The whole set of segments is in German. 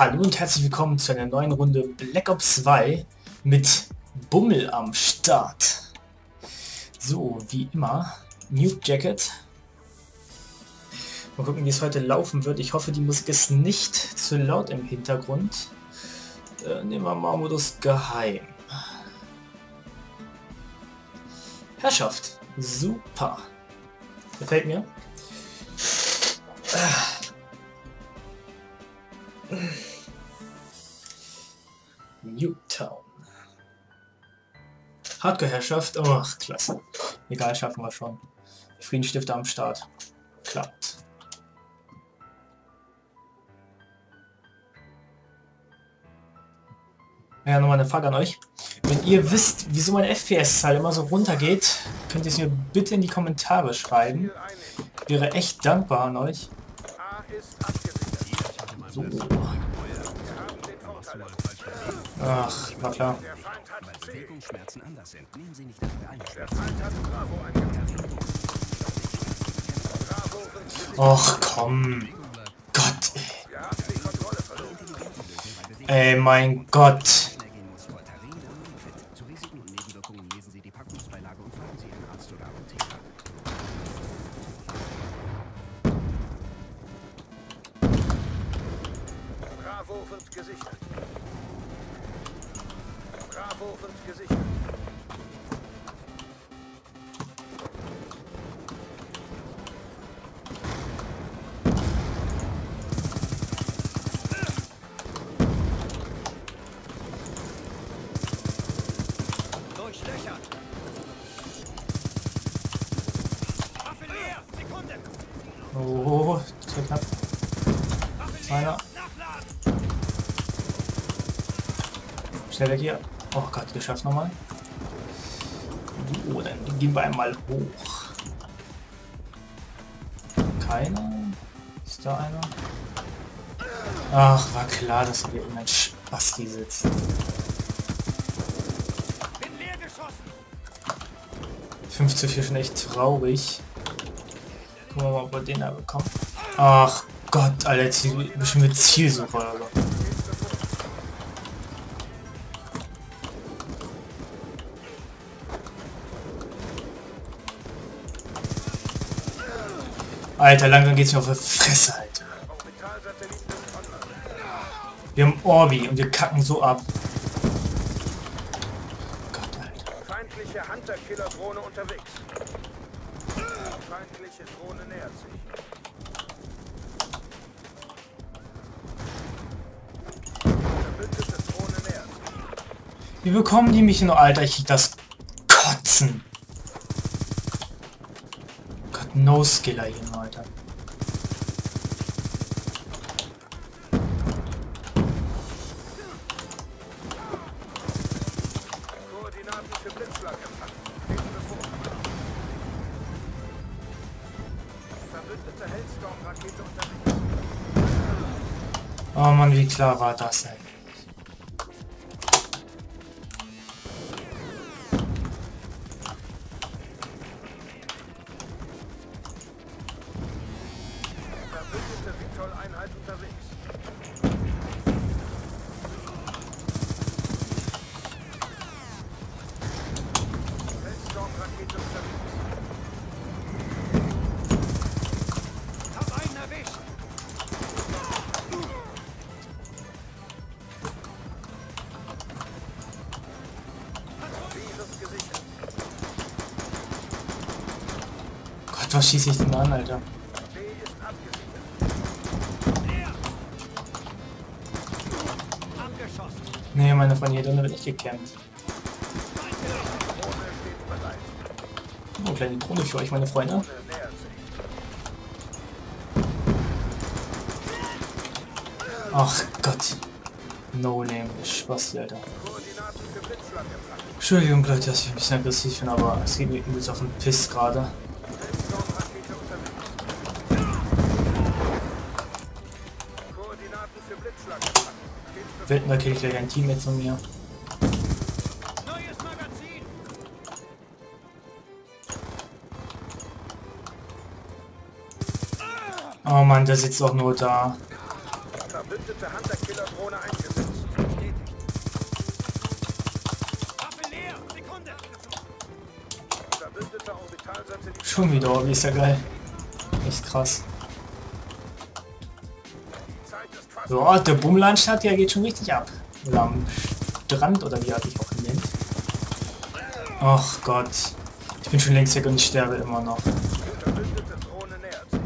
Hallo und herzlich willkommen zu einer neuen Runde Black Ops 2 mit Bummel am Start. So, wie immer, Nuke Jacket. Mal gucken, wie es heute laufen wird. Ich hoffe, die Musik ist nicht zu laut im Hintergrund. Nehmen wir mal Modus Geheim. Herrschaft. Super. Gefällt mir. Nuketown. Hardcore-Herrschaft. Oh, klasse. Egal, schaffen wir schon. Friedensstifter am Start. Klappt. Ja, nochmal eine Frage an euch. Wenn ihr wisst, wieso mein FPS-Zahl immer so runtergeht, könnt ihr es mir bitte in die Kommentare schreiben. Wäre echt dankbar an euch. So. Ach, war klar. Och, komm. Gott, ey. Ey, mein Gott. Bravo wird gesichert. Bravo wird gesichert. Durchlöchert. Waffe leer. Sekunde. Oh, zu knapp. Einer. Schnell weg hier. Oh Gott, geschafft nochmal. So, dann gehen wir einmal hoch. Keiner? Ist da einer? Ach, war klar, dass hier irgendein Spasti sitzt. 5 zu 4 schon echt traurig. Gucken wir mal, ob wir den da bekommen. Ach Gott, Alter, bestimmt mit Zielsuche oder so. Alter, langsam geht's mir auf die Fresse, Alter. Wir haben Orbi und wir kacken so ab. Gott, Alter. Feindliche Hunter-Killer-Drohne unterwegs. Feindliche Drohne nähert sich. Verbündete Drohne nähert sich. Wie bekommen die mich nur, Alter? Ich krieg das Kotzen. Gott, No-Skiller hier, Alter. Koordinaten für Blitzschlag empfangen. Lesen wir vor. Verbündete Hellstorm-Rakete unterwegs. Oh Mann, wie klar war das, ey. Verbündete Victor-Einheit unterwegs. Hellstorm-Rakete unterwegs. Hab einen erwischt. Gott, was schieße ich denn an, Alter? B ist abgesichert. Leer. Abgeschossen. Nee, meine Freunde, hier drinnen wird nicht gekämpft. Drohne steht bereit. Oh, kleine Drohne für euch, meine Freunde. Drohne nähert sich. Ach Gott. No-Name, Spaß, Alter. Koordinaten für Blitzschlag empfangen. Entschuldigung, Leute, dass ich ein bisschen aggressiv bin, aber es geht mir übelst auf den Piss gerade. Hellstorm-Rakete unterwegs. Koordinaten für Blitzschlag empfangen. Wetten, da kriege ich gleich ein Teammate von mir. Neues Magazin. Oh Mann, der sitzt auch nur da. Verbündete verbündete Hunter-Killer-Drohne eingesetzt. Bestätigt. Waffe leer! Sekunde! Verbündeter Orbitalsatellit. Schon wieder, oh, wie ist ja geil. Echt krass. Die Zeit ist fast. So, der Bummlandstadt, der geht schon richtig ab. Oder am Strand, oder wie er sich auch nennt. Ach Gott. Ich bin schon längst weg und ich sterbe immer noch. Verbündete Drohne nähert sich.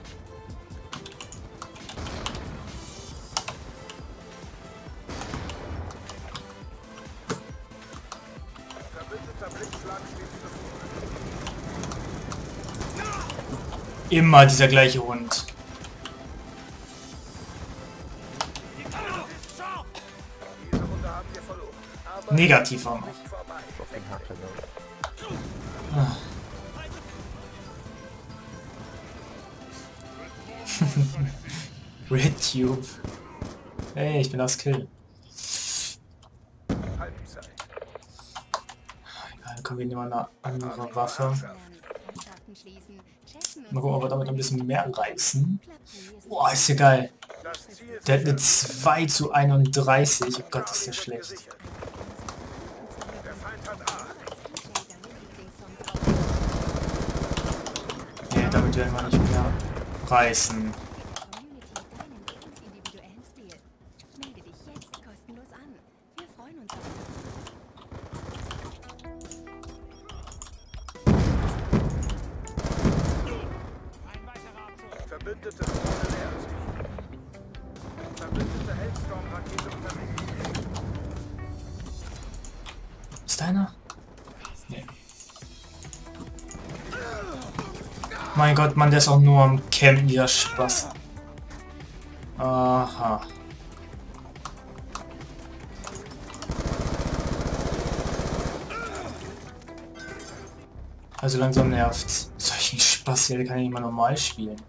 Verbündeter Blitzschlag steht bevor. Immer dieser gleiche Hund. Diese Runde haben wir verloren. Aber Negativ auch noch. nicht vorbei. Red Tube. Hey, ich bin das Kill. Halbzeit. Egal, kommen wir nehmen eine andere Waffe. Mal gucken, ob wir damit ein bisschen mehr reißen. Boah, ist ja geil. Das Ziel ist Der hat eine 2:31. Oh Gott, ist der schlecht. gesichert. Der Feind hat A. Nee, damit werden wir nicht mehr reißen. Verbündete Drohne nähert sich. Verbündete Hellstorm-Rakete unterwegs. Ist einer? Nee. Mein Gott, Mann, der ist auch nur am Campen, dieser Spaß. Aha. Also langsam nervt's. Solchen Spaß hier, der kann ich nicht mal normal spielen.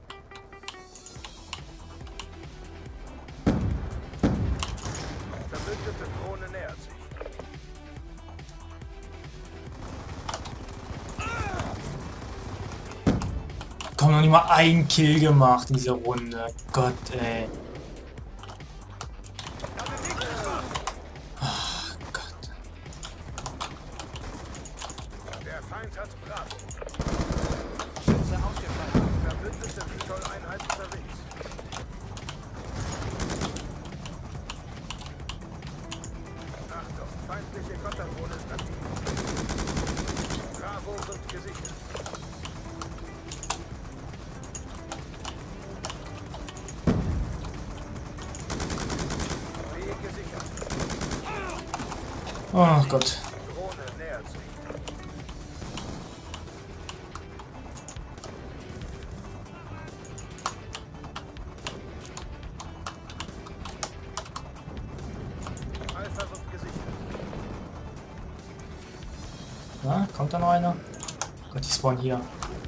Verbündete Drohne nähert sich. Komm, noch nicht mal ein Kill gemacht in dieser Runde. Gott, ey. Ach Gott. Der Feind hat Bravo. Schütze ausgefallen. Verbündete Vitol-Einheit unterwegs. Achtung, feindliche Kotterdrohne ist aktiv. Bravo wird gesichert. B gesichert. Oh Gott. Drohne nähert sich. Alpha wird gesichert. Na, kommt da noch einer? Gott, die spawnen hier.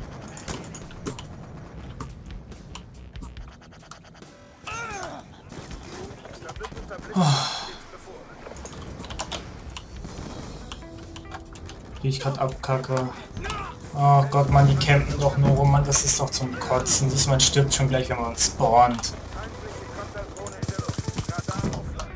Verbündeter Blitz steht bevor. Wie ich gerade abkacke. Oh Gott, Mann, die campen doch nur rum, Mann, das ist doch zum Kotzen. Diesmal stirbt schon gleich, wenn man spawnt. Feindliche Kotterdrohne in der Luft. Radar offline.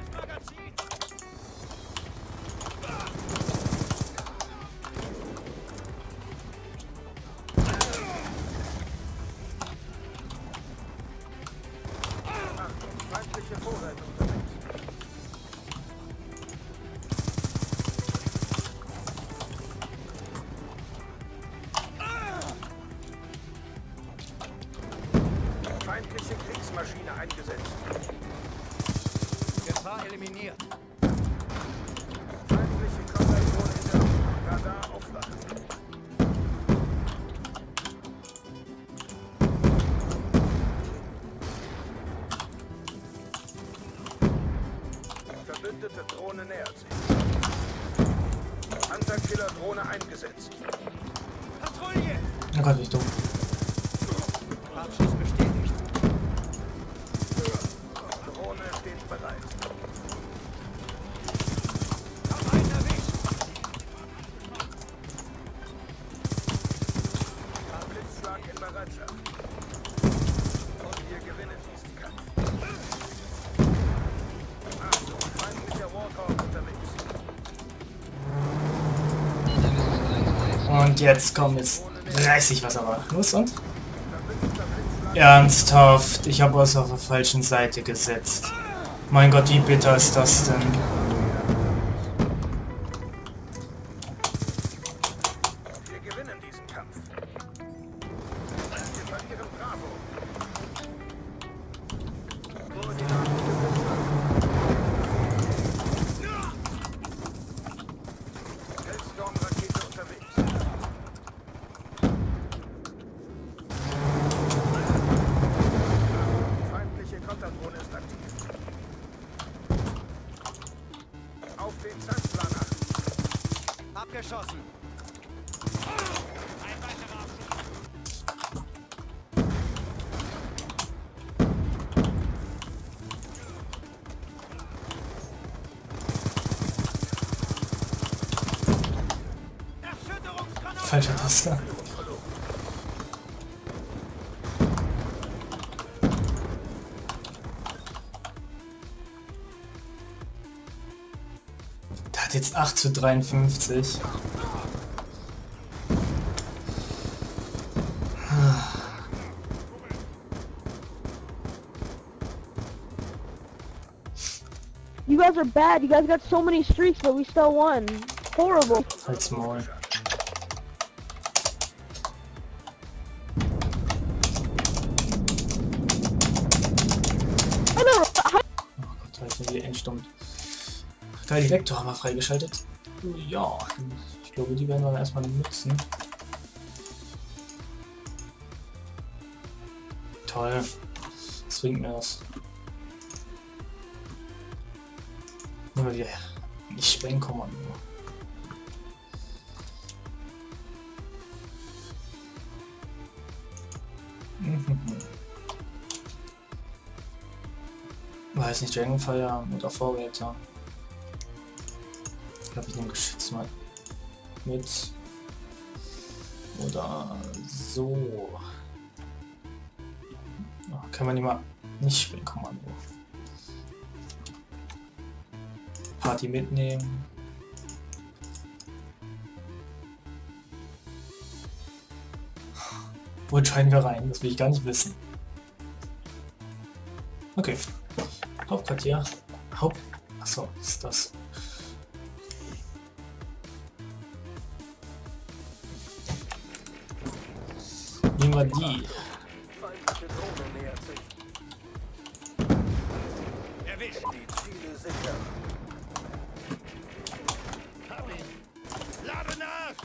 Achtung, feindliche Vorräte unterwegs. Feindliche Kriegsmaschine eingesetzt. Gefahr eliminiert. Feindliche Kotterdrohne in der Luft. Radar offline. Verbündete Drohne nähert sich. Hunter-Killer-Drohne eingesetzt. Patrouille! Oh Gott, wie dumm. Abschuss bestätigt. Drohne steht bereit. Hab einen erwischt. Blitzschlag in Bereitschaft. Und wir gewinnen diesen Kampf. Und jetzt kommt jetzt 30 was aber. Los und? Ernsthaft, ich habe uns auf der falschen Seite gesetzt. Mein Gott, wie bitter ist das denn? Wir gewinnen diesen Kampf. Wir verlieren Bravo. Hellstorm-Rakete unterwegs. Feindliche Konterdrohne ist aktiv. Auf den Zeitplaner. Abgeschossen. Ein weiterer Abschuss. Erschütterungsgranate. Falscher Taster. Der hat jetzt 8:53. You guys are bad. You guys got so many streaks, but we still won. Horrible. Halt's Maul. I know. Oh Gott, Alter, wie entstummt. Geil, die Vektor haben wir freigeschaltet. Ja, ich glaube, die werden wir dann erstmal nutzen. Toll. Was bringt mir das? Nehmen wir die Sprengkommando. Weiß nicht, Dragonfire oder Vorräter. Ich glaube, ich nehme Geschütz mal mit. Oder so. Oh, kann man immer nicht Sprengkommando. Party mitnehmen. Wo entscheiden wir rein? Das will ich gar nicht wissen. Okay. Hauptquartier. Achso, ist das. Nehmen wir die. Feindliche Drohne nähert sich. Erwischt. Die Ziele sichern. Hab ihn. Lade nach.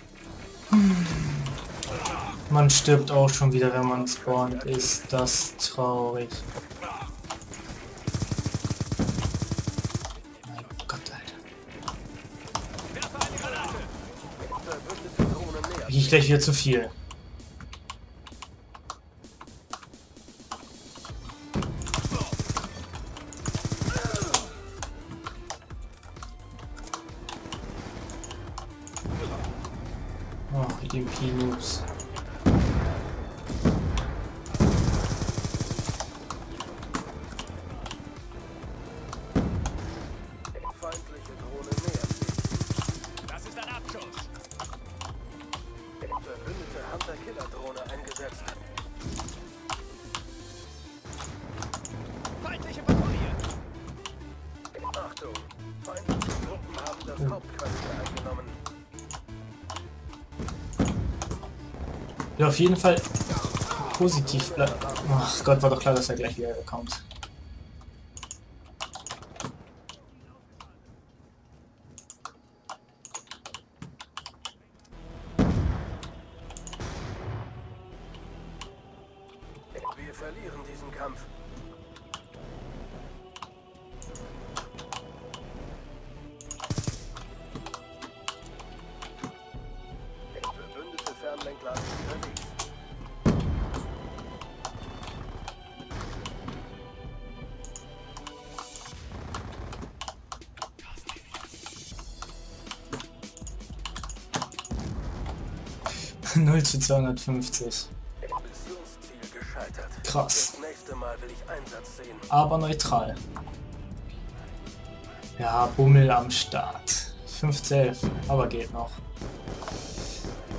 Man stirbt auch schon wieder, wenn man spawnt. Ist das traurig. Mein Gott, Alter. Werfe eine Granate. Verbündete Drohne nähert Krieg ich gleich wieder zu viel. Oh, EMP-Noobs. Feindliche Drohne nähert sich. Das ist ein Abschuss. Verbündete Hunter-Killer-Drohne eingesetzt. Feindliche Patrouille. Achtung! Feindliche Truppen haben das Hauptquartier eingenommen. Ja, auf jeden Fall positiv bleiben. Ach Gott, war doch klar, dass er gleich wieder kommt. Wir verlieren diesen Kampf. Verbündete Fernlenkler sind unterwegs. Null zu 250. Missionsziel gescheitert. Krass. Das nächste Mal will ich Einsatz sehen. Aber neutral. Ja, Bummel am Start. 5 zu 11, aber geht noch.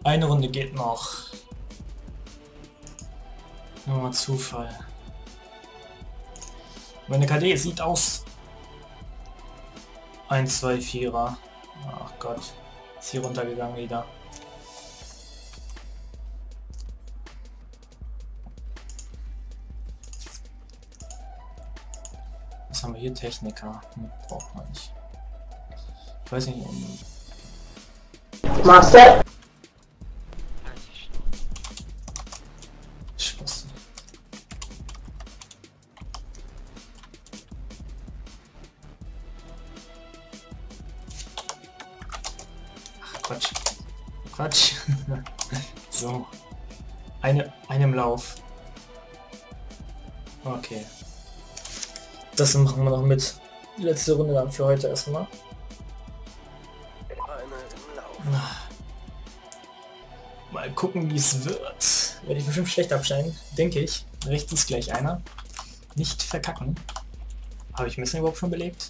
Eine Runde geht noch. Nur mal Zufall. Meine KD sieht aus. 1, 2, 4er. Ach Gott. Ist hier runtergegangen wieder. Was haben wir hier? Techniker. Braucht man nicht. Ich weiß nicht. Master. Spaß. Ach, Quatsch. Quatsch. So. Einem Lauf. Okay. Das machen wir noch mit. Die letzte Runde dann für heute erstmal. Mal gucken, wie es wird. Werde ich bestimmt schlecht abschneiden, denke ich. Rechts ist gleich einer. Nicht verkacken. Habe ich Messer überhaupt schon belegt?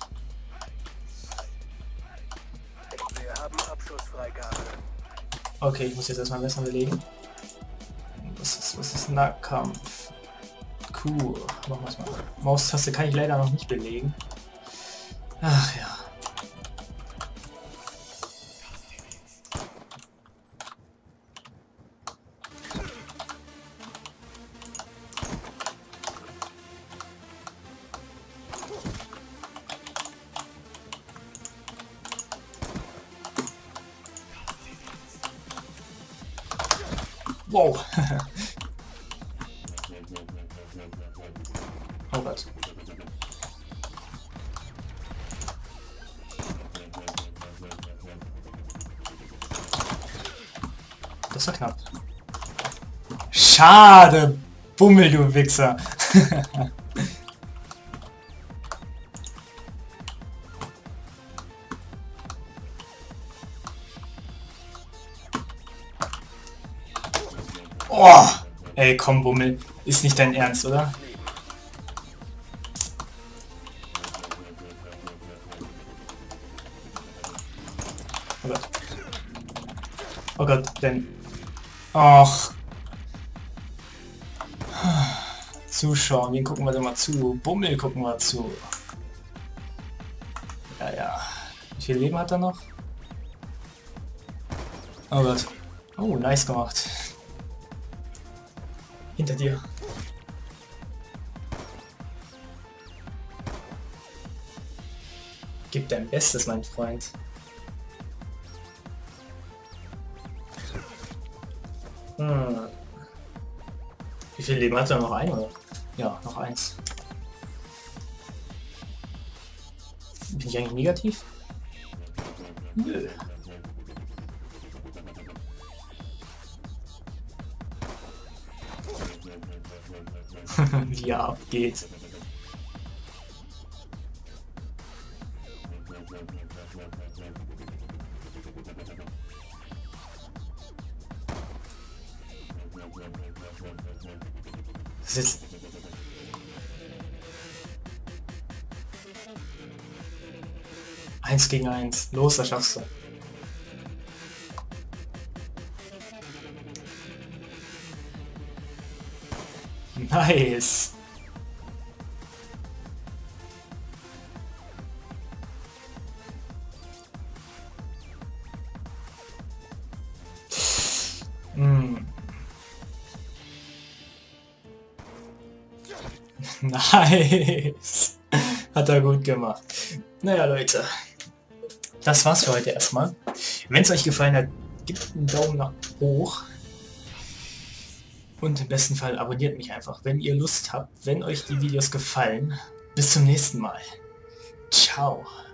Wir haben Abschussfreigabe. Okay, ich muss jetzt erstmal Messer belegen. Was ist Nahkampf? Cool. Machen wir es mal. Maustaste kann ich leider noch nicht belegen. Ach ja. Wow. Oh Gott. Das war knapp. Schade! Bummel, du Wichser! Oh! Ey, komm, Bummel. Ist nicht dein Ernst, oder? Oh Gott. Oh Gott, denn... Och. Zuschauen, wen gucken wir denn mal zu? Bummel gucken wir zu. Ja, ja. Wie viel Leben hat er noch? Oh Gott. Oh, nice gemacht. Hinter dir. Gib dein Bestes, mein Freund. Wie viel Leben hat er noch? Ein oder? Ja, noch eins. Bin ich eigentlich negativ? Nö. Wie er abgeht. Das ist... Eins gegen eins. Los, das schaffst du. Nice. Nice. Hat er gut gemacht. Naja, Leute. Das war's für heute erstmal. Wenn es euch gefallen hat, gebt einen Daumen nach hoch. Und im besten Fall abonniert mich einfach, wenn ihr Lust habt, wenn euch die Videos gefallen. Bis zum nächsten Mal. Ciao.